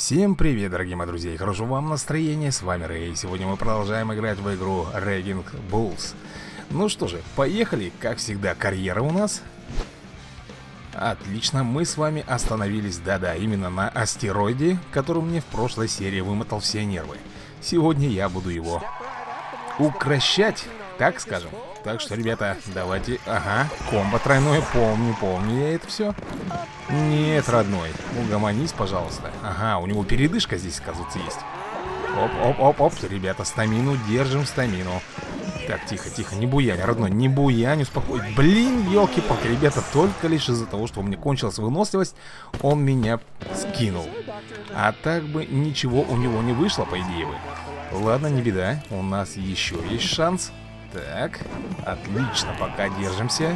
Всем привет, дорогие мои друзья, и хорошего вам настроения, с вами Рэй. Сегодня мы продолжаем играть в игру Raging Bulls. Ну что же, поехали, как всегда, карьера у нас. Отлично, мы с вами остановились, да-да, именно на астероиде, который мне в прошлой серии вымотал все нервы. Сегодня я буду его укрощать, так скажем. Так что, ребята, давайте, ага, комбо тройное, помню я это все. Нет, родной, угомонись, пожалуйста. Ага, у него передышка здесь, оказывается, есть. Оп, ребята, стамину, держим стамину. Так, тихо, не буянь, родной, не буянь, успокой. Блин, елки-палки, ребята, только лишь из-за того, что у меня кончилась выносливость, он меня скинул. А так бы ничего у него не вышло, по идее бы. Ладно, не беда, у нас еще есть шанс. Так, отлично, пока держимся.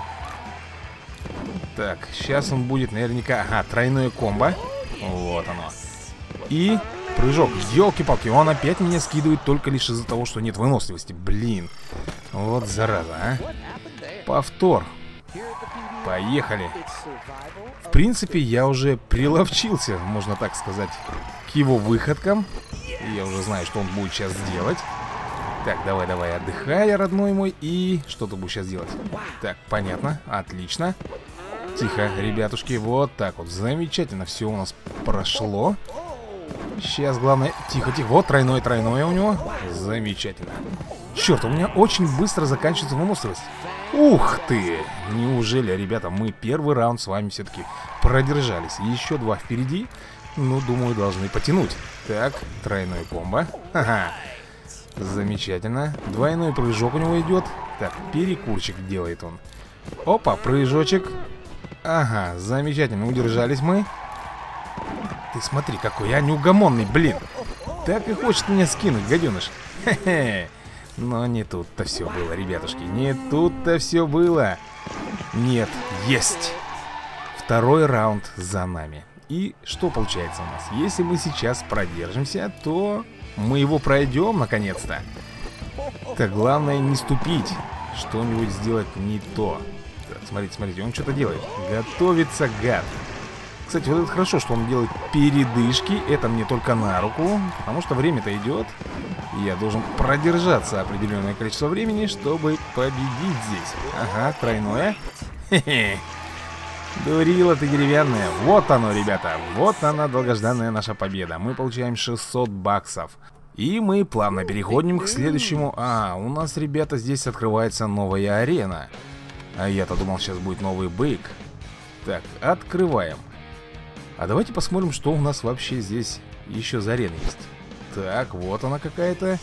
Так, сейчас он будет наверняка... Ага, тройное комбо. Вот оно. И прыжок. Ёлки-палки, он опять меня скидывает только лишь из-за того, что нет выносливости. Блин. Вот зараза, а. Повтор. Поехали. В принципе, я уже приловчился, можно так сказать, к его выходкам. Я уже знаю, что он будет сейчас делать. Так, давай, отдыхай, родной мой. И что ты будешь сейчас делать? Так, понятно, отлично. Тихо, ребятушки, вот так вот. Замечательно, все у нас прошло. Сейчас главное... Тихо, вот тройное у него. Замечательно. Черт, у меня очень быстро заканчивается выносливость. Ух ты! Неужели, ребята, мы первый раунд с вами все-таки продержались? Еще два впереди. Ну, думаю, должны потянуть. Так, тройное комбо. Ха-ха. Замечательно. Двойной прыжок у него идет. Так, перекурчик делает он. Опа, прыжочек. Ага, замечательно, удержались мы. Ты смотри, какой я неугомонный, блин. Так и хочет меня скинуть, гаденыш. Хе-хе. Но не тут-то все было, ребятушки. Не тут-то все было. Нет, есть. Второй раунд за нами. И что получается у нас? Если мы сейчас продержимся, то мы его пройдем наконец-то. Так, главное не ступить. Что-нибудь сделать не то. Так, смотрите, он что-то делает. Готовится гад. Кстати, вот это хорошо, что он делает передышки. Это мне только на руку, потому что время-то идет. И я должен продержаться определенное количество времени, чтобы победить здесь. Ага, тройное. Хе-хе. Дурила ты деревянная. Вот оно, ребята. Вот она, долгожданная наша победа. Мы получаем 600 баксов. И мы плавно переходим к следующему. У нас, ребята, здесь открывается новая арена. А я-то думал, сейчас будет новый бык. Так, открываем. А давайте посмотрим, что у нас вообще здесь еще за арена есть. Так, вот она какая-то.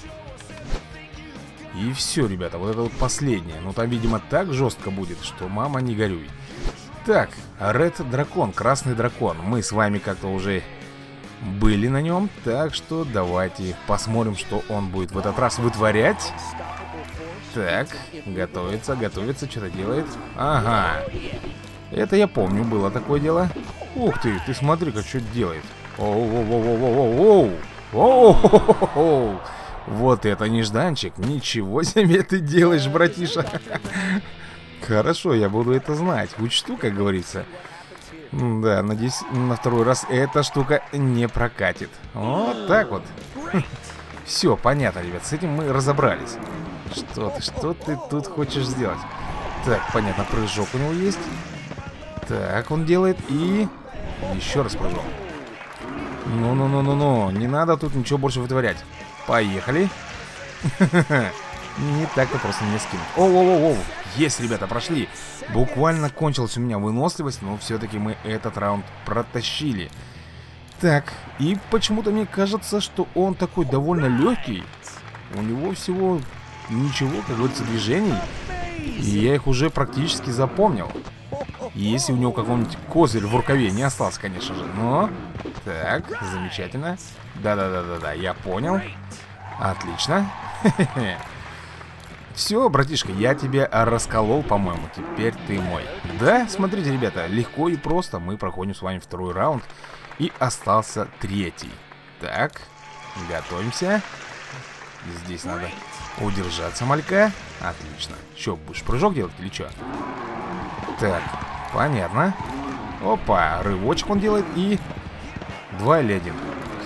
И все, ребята, вот это вот последнее. Ну там, видимо, так жестко будет, что мама не горюй. Так, Red Дракон, красный дракон. Мы с вами как-то уже были на нем. Так что давайте посмотрим, что он будет в этот раз вытворять. Так, готовится, что-то делает. Ага, это я помню, было такое дело. Ух ты смотри-ка, что делает. Оу. Вот это нежданчик. Ничего себе ты делаешь, братиша. Хорошо, я буду это знать. Учту, как говорится. Да, надеюсь, на второй раз эта штука не прокатит. Вот так вот. Все, понятно, ребят, с этим мы разобрались. Что ты тут хочешь сделать? Так, понятно, прыжок у него есть. Так, он делает и... Еще раз прыжок. Ну, не надо тут ничего больше вытворять. Поехали. Не так-то просто не скинуть. Оу. Есть, ребята, прошли. Буквально кончилась у меня выносливость, но все-таки мы этот раунд протащили. Так, и почему-то мне кажется, что он такой довольно легкий. У него всего ничего, как говорится, движений. И я их уже практически запомнил. Если у него какой-нибудь козырь в рукаве не остался, конечно же. Но, так, замечательно. Да, я понял. Отлично. Все, братишка, я тебя расколол, по-моему. Теперь ты мой. Да, смотрите, ребята, легко и просто мы проходим с вами второй раунд. И остался третий. Так, готовимся. Здесь надо удержаться, малька. Отлично. Че, будешь прыжок делать или что? Так, понятно. Опа, рывочек он делает и... 2 или 1.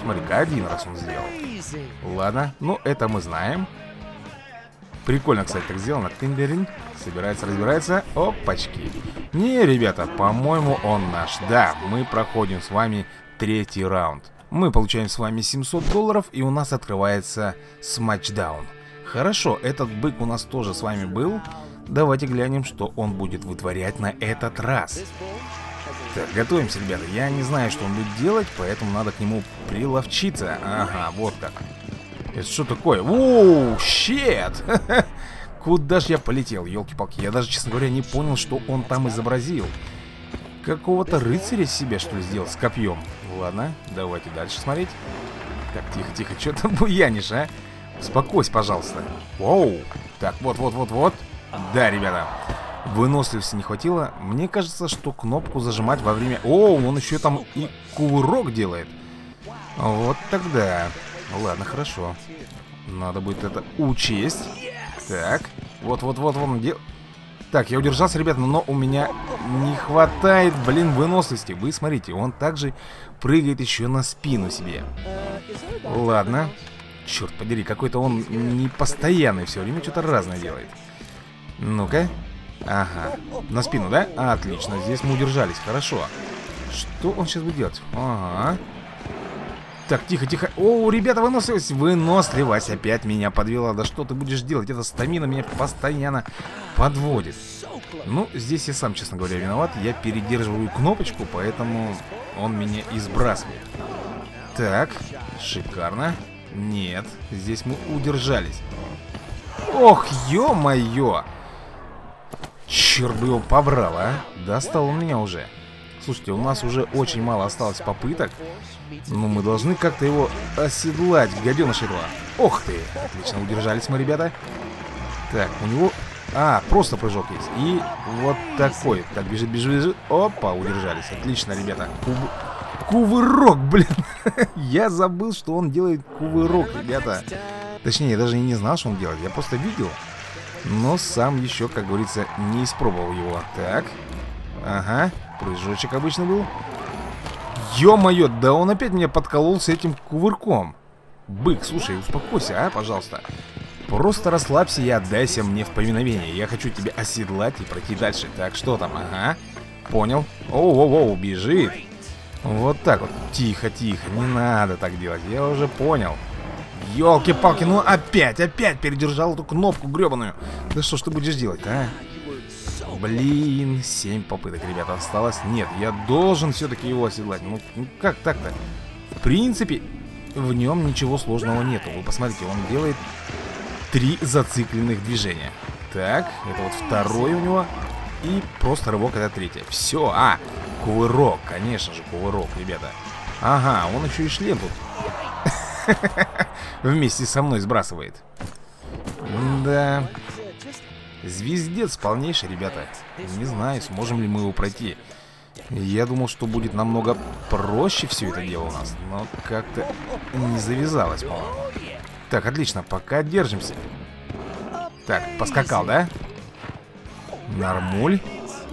Смотри-ка, один раз он сделал. Ладно, ну это мы знаем. Прикольно, кстати, так сделано. Тиндерин. Собирается, разбирается. Опачки. Не, ребята, по-моему, он наш. Да, мы проходим с вами третий раунд. Мы получаем с вами $700, и у нас открывается смачдаун. Хорошо, этот бык у нас тоже с вами был. Давайте глянем, что он будет вытворять на этот раз. Так, готовимся, ребята. Я не знаю, что он будет делать, поэтому надо к нему приловчиться. Ага, вот как. Это что такое? Оу, щет! Куда ж я полетел, елки-палки? Я даже, честно говоря, не понял, что он там изобразил. Какого-то рыцаря себе, что ли, сделал с копьем. Ладно, давайте дальше смотреть. Так, тихо-тихо, что ты буянишь, а? Успокойся, пожалуйста. Оу! Так, вот. Да, ребята, выносливости не хватило. Мне кажется, что кнопку зажимать во время... О, он еще там и кувырок делает. Вот тогда. Ладно, хорошо. Надо будет это учесть. Так, вот он делает. Так, я удержался, ребят, но у меня не хватает, блин, выносливости. Вы смотрите, он также прыгает еще на спину себе. Ладно. Черт подери, какой-то он непостоянный, все время что-то разное делает. Ну-ка. Ага, на спину, да? Отлично, здесь мы удержались, хорошо. Что он сейчас будет делать? Ага. Так, тихо. О, ребята, выносливость опять меня подвела. Да что ты будешь делать? Эта стамина меня постоянно подводит. Ну, здесь я сам, честно говоря, виноват. Я передерживаю кнопочку, поэтому он меня и сбрасывает. Так, шикарно. Нет, здесь мы удержались. Ох, ё-моё! Черт бы его побрал, а! Достал он меня уже. Слушайте, у нас уже очень мало осталось попыток. Но мы должны как-то его оседлать, гаденыш этого. Ох ты! Отлично, удержались мы, ребята. Так, у него... А, просто прыжок есть. И вот такой. Так, бежит. Опа, удержались. Отлично, ребята. Кувырок, блин. Я забыл, что он делает кувырок, ребята. Точнее, я даже и не знал, что он делает. Я просто видел. Но сам еще, как говорится, не испробовал его. Так. Ага. Прыжочек обычно был. Ё-моё, да он опять меня подколол с этим кувырком. Бык, слушай, успокойся, а, пожалуйста. Просто расслабься и отдайся мне в повиновение. Я хочу тебя оседлать и пройти дальше. Так, что там? Ага. Понял. Оу, бежит. Вот так вот. Тихо, не надо так делать. Я уже понял. Ёлки-палки, ну опять передержал эту кнопку гребаную. Да что ж ты будешь делать, а? Блин, 7 попыток, ребята, осталось. Нет, я должен все-таки его оседлать. Ну как так-то? В принципе, в нем ничего сложного нету. Вы посмотрите, он делает 3 зацикленных движения. Так, это вот второй у него. И просто рывок, это третье. Все, кувырок, конечно же, кувырок, ребята. Ага, он еще и шлем тут вместе со мной сбрасывает. Да. Звездец полнейший, ребята. Не знаю, сможем ли мы его пройти. Я думал, что будет намного проще все это дело у нас. Но как-то не завязалось, по-моему. Так, отлично, пока держимся. Так, поскакал, да? Нормуль.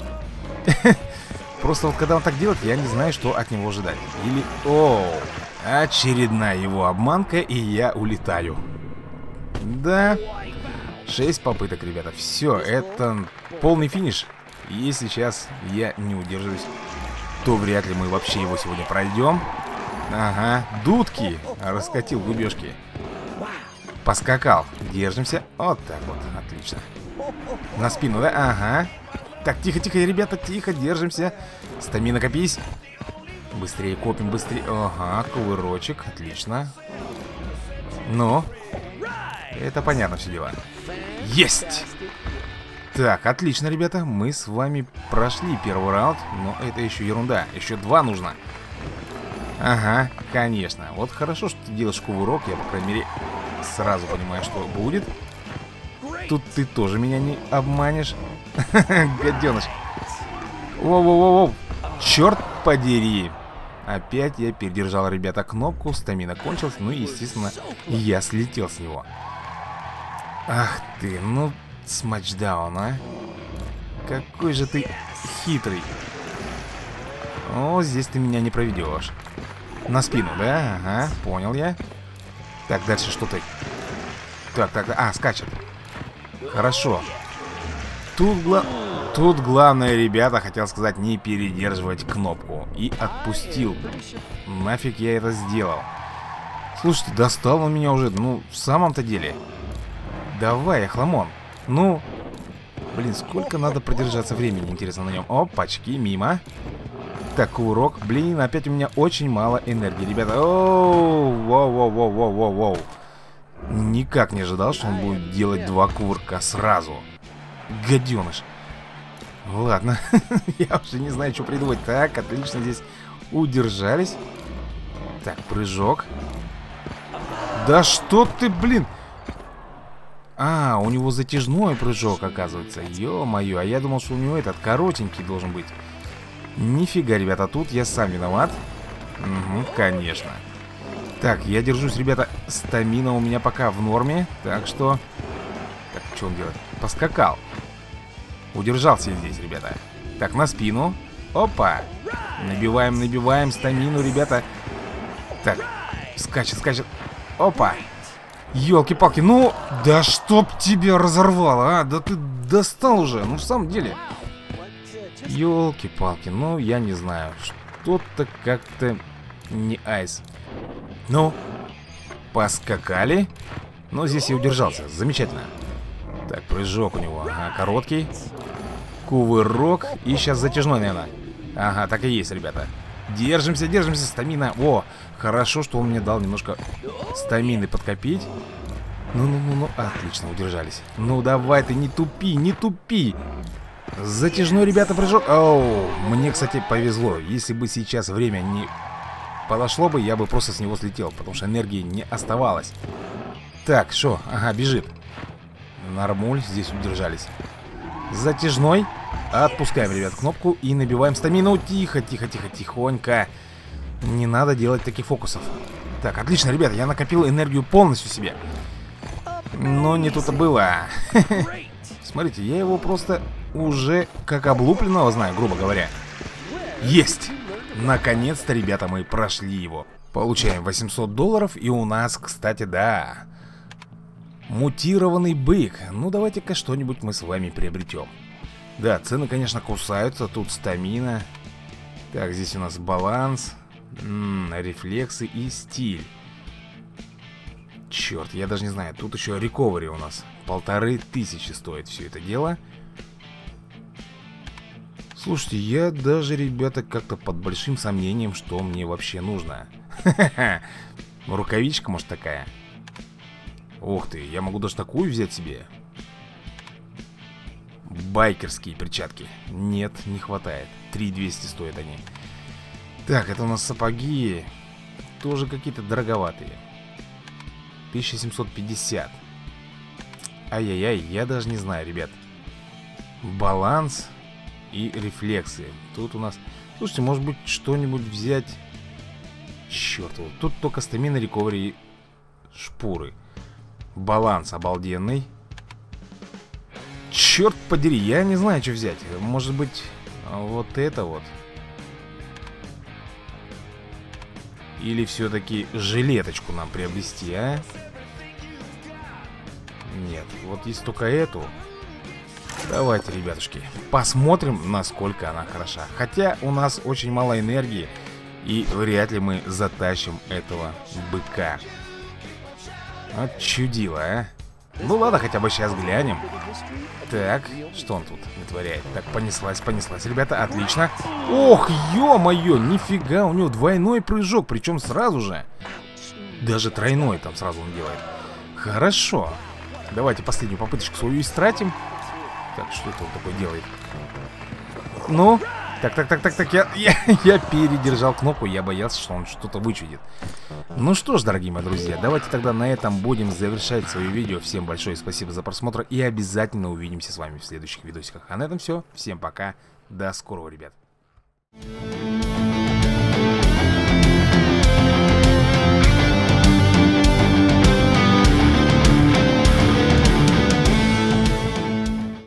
Просто вот когда он так делает, я не знаю, что от него ожидать. Или... О, очередная его обманка, и я улетаю. Да. 6 попыток, ребята. Все, это полный финиш. И сейчас я не удержусь, то вряд ли мы вообще его сегодня пройдем. Ага, дудки. Раскатил губежки. Поскакал. Держимся. Вот так вот, отлично. На спину, да? Ага. Так, тихо, ребята, тихо, держимся. Стамина, копись. Быстрее копим, быстрее. Ага, кувырочек, отлично. Ну, это понятно все дела. Есть! Так, отлично, ребята, мы с вами прошли первый раунд. Но это еще ерунда, еще 2 нужно. Ага, конечно. Вот хорошо, что ты делаешь кувырок. Я, по крайней мере, сразу понимаю, что будет. Тут ты тоже меня не обманешь. Гаденыш. Воу-воу-воу. Черт подери. Опять я передержал, ребята, кнопку. Стамина кончилась. Ну и, естественно, я слетел с него. Ах ты, ну, смачдаун, а. Какой же ты хитрый. О, здесь ты меня не проведешь. На спину, да? Ага, понял я. Так, дальше что ты? Так, скачет. Хорошо. Тут главное, ребята, хотел сказать, не передерживать кнопку. И отпустил. Нафиг я это сделал. Слушайте, достал он меня уже, ну, в самом-то деле. Давай, охламон. Ну, блин, сколько надо продержаться времени, интересно, на нем. Опачки, мимо. Так, кувырок. Блин, опять у меня очень мало энергии, ребята. Оу, воу. Никак не ожидал, что он будет делать 2 кувырка сразу. Гаденыш. Ладно, я уже не знаю, что придумать. Так, отлично, здесь удержались. Так, прыжок. Да что ты, блин. А, у него затяжной прыжок, оказывается. Ё-моё, а я думал, что у него этот коротенький должен быть. Нифига, ребята, тут я сам виноват. Угу, конечно. Так, я держусь, ребята. Стамина у меня пока в норме. Так что... Так, что он делает? Поскакал. Удержался здесь, ребята. Так, на спину. Опа. Набиваем стамину, ребята. Так, скачет. Опа. Ёлки-палки, ну, да чтоб тебя разорвало, а? Да ты достал уже, ну в самом деле. Ёлки-палки, ну я не знаю. Что-то как-то не айс. Ну, поскакали. Но здесь я удержался, замечательно. Так, прыжок у него, ага, короткий. Кувырок. И сейчас затяжной, наверное. Ага, так и есть, ребята. Держимся, стамина. О, хорошо, что он мне дал немножко стамины подкопить. Ну, отлично, удержались. Ну, давай ты, не тупи. Затяжной, ребята, прыжок. Оу, мне, кстати, повезло. Если бы сейчас время не подошло бы, я бы просто с него слетел, потому что энергии не оставалось. Так, что? Ага, бежит. Нормуль, здесь удержались. Затяжной. Отпускаем, ребят, кнопку и набиваем стамину. Тихонько. Не надо делать таких фокусов. Так, отлично, ребята, я накопил энергию полностью себе. Но не тут-то было. Смотрите, я его просто уже как облупленного знаю, грубо говоря. Есть! Наконец-то, ребята, мы прошли его. Получаем $800. И у нас, кстати, да, мутированный бык. Ну, давайте-ка что-нибудь мы с вами приобретем. Да, цены, конечно, кусаются. Тут стамина. Так, здесь у нас баланс, рефлексы и стиль. Черт, я даже не знаю. Тут еще рековери у нас 1500 стоит все это дело. Слушайте, я даже, ребята, как-то под большим сомнением, что мне вообще нужно. Рукавичка, может, такая. Ух ты, я могу даже такую взять себе. Байкерские перчатки. Нет, не хватает. 3200 стоят они. Так, это у нас сапоги. Тоже какие-то дороговатые. 1750. Ай-яй-яй, я даже не знаю, ребят. Баланс и рефлексы. Тут у нас... Слушайте, может быть, что-нибудь взять... Черт, тут только стамина, рековери и шпуры. Баланс обалденный. Черт подери, я не знаю, что взять. Может быть, вот это вот. Или все-таки жилеточку нам приобрести, а? Нет, вот есть только эту. Давайте, ребятушки, посмотрим, насколько она хороша. Хотя у нас очень мало энергии, и вряд ли мы затащим этого быка. Отчудило, а? Ну ладно, хотя бы сейчас глянем. Так, что он тут вытворяет? Так, понеслась, ребята, отлично. Ох, ё-моё, нифига, у него двойной прыжок, причем сразу же. Даже тройной там сразу он делает. Хорошо. Давайте последнюю попыточку свою истратим. Так, что это он такое делает? Ну, так, я передержал кнопку, я боялся, что он что-то вычудит. Ну что ж, дорогие мои друзья, давайте тогда на этом будем завершать свое видео. Всем большое спасибо за просмотр и обязательно увидимся с вами в следующих видосиках. А на этом все, всем пока, до скорого, ребят.